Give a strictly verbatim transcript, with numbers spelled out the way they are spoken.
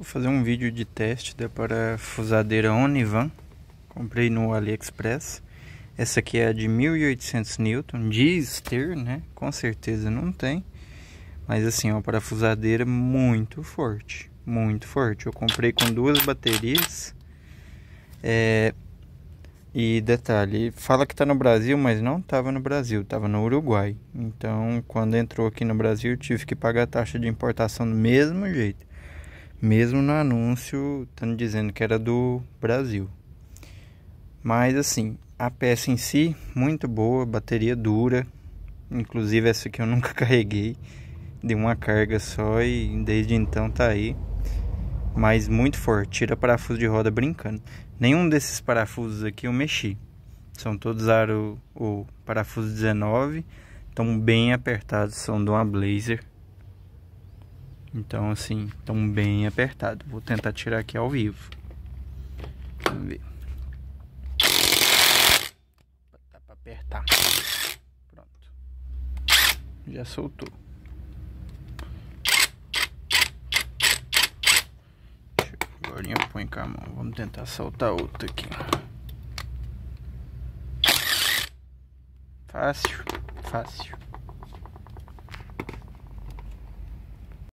Vou fazer um vídeo de teste da parafusadeira Onivan. Comprei no AliExpress. Essa aqui é a de mil e oitocentos newton. Diz ter, né? Com certeza não tem. Mas assim, é uma parafusadeira muito forte. Muito forte. Eu comprei com duas baterias. É... E detalhe, fala que tá no Brasil, mas não tava no Brasil, tava no Uruguai. Então, quando entrou aqui no Brasil, eu tive que pagar a taxa de importação do mesmo jeito. Mesmo no anúncio, estando dizendo que era do Brasil. Mas assim, a peça em si, muito boa, bateria dura. Inclusive essa aqui eu nunca carreguei. Dei uma carga só e desde então tá aí. Mas muito forte, tira parafuso de roda brincando. Nenhum desses parafusos aqui eu mexi. São todos aro, o parafuso dezenove. Estão bem apertados, são de uma Blazer. Então assim, estão bem apertados. Vou tentar tirar aqui ao vivo. Vamos ver. Dá pra apertar. Pronto. Já soltou. Agora eu ponho com a mão. Vamos tentar soltar outra aqui. Fácil, fácil.